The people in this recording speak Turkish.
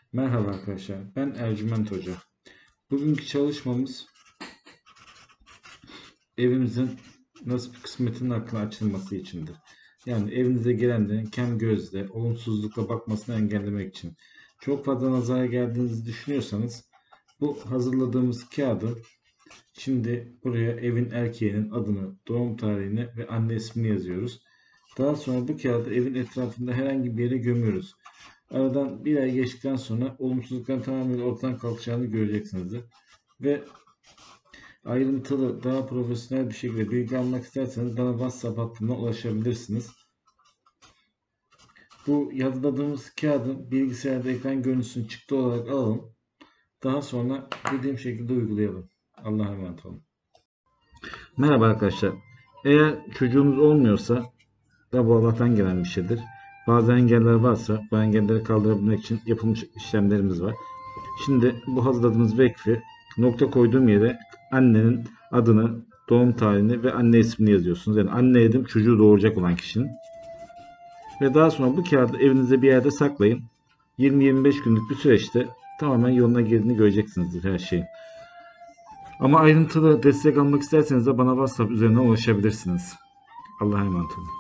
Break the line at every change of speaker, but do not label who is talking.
Merhaba arkadaşlar, ben Ercüment Hoca. Bugünkü çalışmamız evimizin nasıl bir kısmetinin hakkında açılması içindir. Yani evinize gelenlerin kem gözle, olumsuzlukla bakmasını engellemek için. Çok fazla nazara geldiğinizi düşünüyorsanız bu hazırladığımız kağıdı şimdi buraya evin erkeğinin adını, doğum tarihini ve anne ismini yazıyoruz. Daha sonra bu kağıdı evin etrafında herhangi bir yere gömüyoruz. Aradan bir ay geçtikten sonra olumsuzlukların tamamen ortadan kalkacağını göreceksinizdir. Ve ayrıntılı, daha profesyonel bir şekilde bilgi almak isterseniz bana WhatsApp hattından ulaşabilirsiniz. Bu yazıladığımız kağıdın bilgisayarda ekran görüntüsünü çıktı olarak alalım. Daha sonra dediğim şekilde uygulayalım. Allah'a emanet olun. Merhaba arkadaşlar. Eğer çocuğunuz olmuyorsa da bu Allah'tan gelen bir şeydir. Bazı engeller varsa bu engelleri kaldırabilmek için yapılmış işlemlerimiz var. Şimdi bu hazırladığımız vekfi nokta koyduğum yere annenin adını, doğum tarihini ve anne ismini yazıyorsunuz. Yani anne dedim çocuğu doğuracak olan kişinin. Ve daha sonra bu kağıdı evinizde bir yerde saklayın. 20-25 günlük bir süreçte tamamen yoluna girdiğini göreceksinizdir her şeyin. Ama ayrıntılı destek almak isterseniz de bana WhatsApp üzerinden ulaşabilirsiniz. Allah'a emanet olun.